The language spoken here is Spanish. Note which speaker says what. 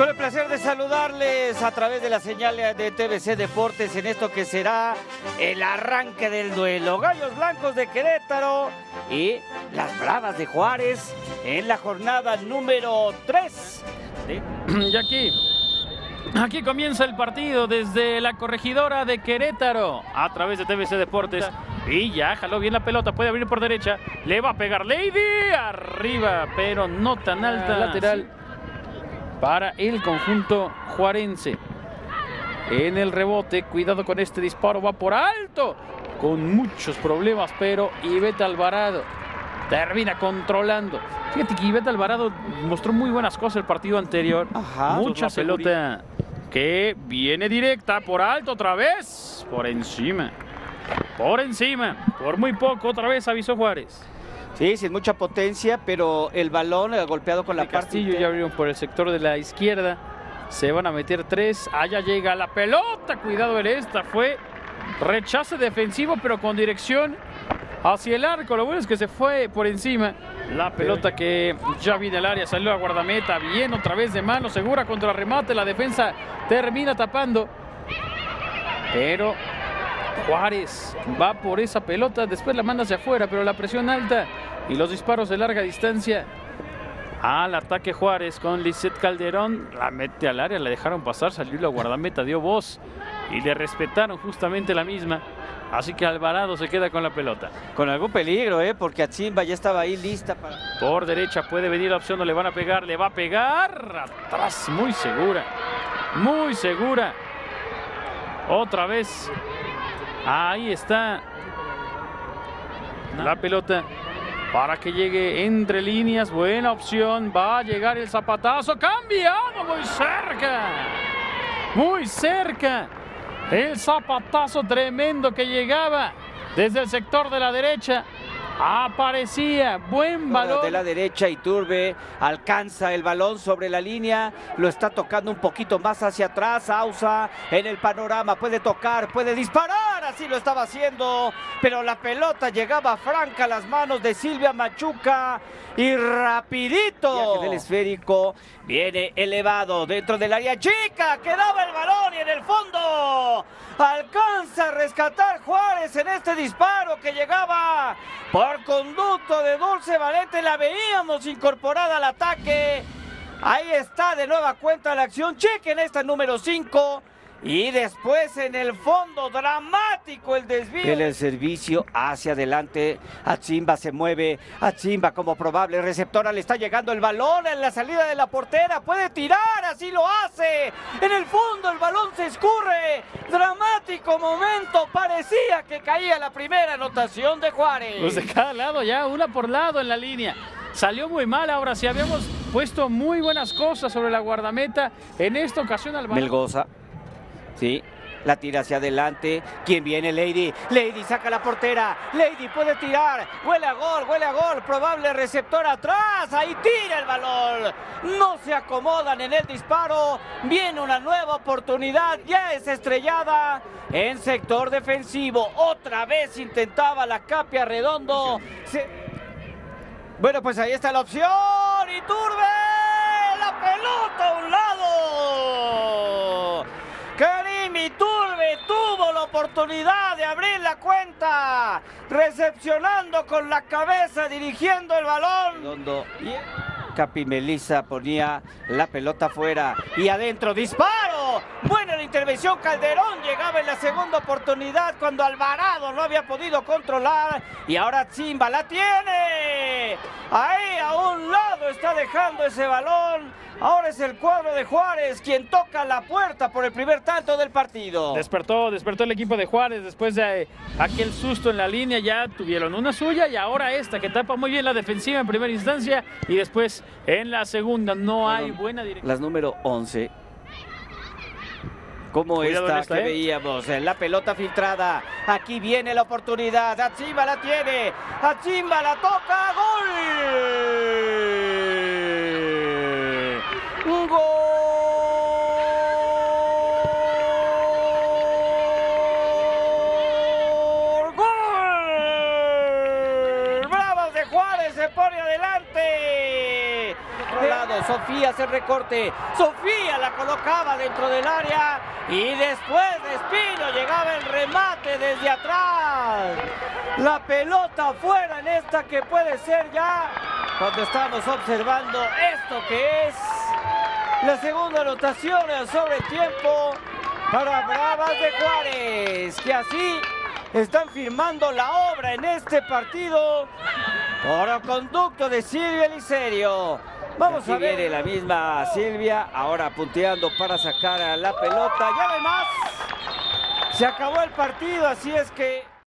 Speaker 1: Con el placer de saludarles a través de la señal de TVC Deportes en esto que será el arranque del duelo. Gallos Blancos de Querétaro y las Bravas de Juárez en la jornada número 3.
Speaker 2: Y aquí comienza el partido desde la corregidora de Querétaro a través de TVC Deportes. Y ya jaló bien la pelota, puede abrir por derecha, le va a pegar Lady arriba, pero no tan alta. Lateral para el conjunto juarense. En el rebote, cuidado con este disparo, va por alto, con muchos problemas, pero Ivette Alvarado termina controlando. Fíjate que Ivette Alvarado mostró muy buenas cosas el partido anterior. Mucha pelota que viene directa, por alto otra vez, por encima, por muy poco, otra vez avisó Juárez.
Speaker 1: Sí, sin mucha potencia, pero el balón golpeado con la parte.
Speaker 2: Castillo ya abrieron por el sector de la izquierda. Se van a meter tres. Allá llega la pelota. Cuidado en esta. Fue rechace defensivo, pero con dirección hacia el arco. Lo bueno es que se fue por encima. La pelota que ya viene al área. Salió a guardameta. Bien, otra vez de mano segura contra el remate. La defensa termina tapando. Pero Juárez va por esa pelota, después la manda hacia afuera, pero la presión alta y los disparos de larga distancia. Al ataque Juárez con Lisette Calderón, la mete al área, la dejaron pasar, salió la guardameta, dio voz y le respetaron justamente la misma. Así que Alvarado se queda con la pelota.
Speaker 1: Con algún peligro, porque Atzimba ya estaba ahí lista para...
Speaker 2: Por derecha puede venir la opción, no le van a pegar, le va a pegar. Atrás, muy segura, muy segura. Otra vez. Ahí está la pelota para que llegue entre líneas. Buena opción. Va a llegar el zapatazo. Cambiado. Muy cerca. Muy cerca. El zapatazo tremendo que llegaba desde el sector de la derecha. Aparecía, buen balón.
Speaker 1: De la derecha, Iturbe alcanza el balón sobre la línea, lo está tocando un poquito más hacia atrás. Ausa en el panorama, puede tocar, puede disparar, así lo estaba haciendo, pero la pelota llegaba franca a las manos de Silvia Machuca y rapidito del esférico viene elevado dentro del área chica, quedaba el balón y en el fondo alcanza a rescatar Juárez en este disparo que llegaba por conducto de Dulce Valente. La veíamos incorporada al ataque. Ahí está de nueva cuenta la acción. Chequen esta número 5. Y después en el fondo, dramático el desvío. En el servicio hacia adelante. Atzimba se mueve. Atzimba como probable receptora. Le está llegando el balón en la salida de la portera. Puede tirar, así lo hace. En el fondo el balón se escurre. Dramático momento. Parecía que caía la primera anotación de Juárez.
Speaker 2: Pues de cada lado ya, una por lado en la línea. Salió muy mal. Ahora sí habíamos puesto muy buenas cosas sobre la guardameta. En esta ocasión al balón.
Speaker 1: Melgoza. Sí, la tira hacia adelante. ¿Quién viene? Lady. Lady saca la portera. Lady puede tirar. Huele a gol, huele a gol. Probable receptor atrás. Ahí tira el balón. No se acomodan en el disparo. Viene una nueva oportunidad. Ya es estrellada en sector defensivo. Otra vez intentaba la Capia Redondo. Bueno, pues ahí está la opción. Iturbe. La pelota a un lado. Karim Iturbe tuvo la oportunidad de abrir la cuenta, recepcionando con la cabeza, dirigiendo el balón. Capi Melissa ponía la pelota afuera y adentro, disparo. Buena la intervención, Calderón llegaba en la segunda oportunidad cuando Alvarado no había podido controlar y ahora Atzimba la tiene. Ahí a un lado está dejando ese balón. Ahora es el cuadro de Juárez quien toca la puerta por el primer tanto del partido.
Speaker 2: Despertó el equipo de Juárez después de aquel susto en la línea. Ya tuvieron una suya y ahora esta que tapa muy bien la defensiva en primera instancia y después en la segunda no hay buena dirección.
Speaker 1: Las número 11. Como esta que veíamos, la pelota filtrada. Aquí viene la oportunidad. Atzimba la tiene. Atzimba la toca. ¡Gol! ¡Un gol! ¡Gol! ¡Bravos de Juárez se pone adelante! Sofía hace el recorte. Sofía la colocaba dentro del área. Y después de Espino llegaba el remate desde atrás. La pelota fuera en esta que puede ser ya, cuando estamos observando esto que es la segunda anotación sobre el tiempo para Bravas de Juárez, que así están firmando la obra en este partido por conducto de Silvia Licerio. Vamos a ver la misma Silvia, ahora punteando para sacar a la pelota. Ya además se acabó el partido, así es que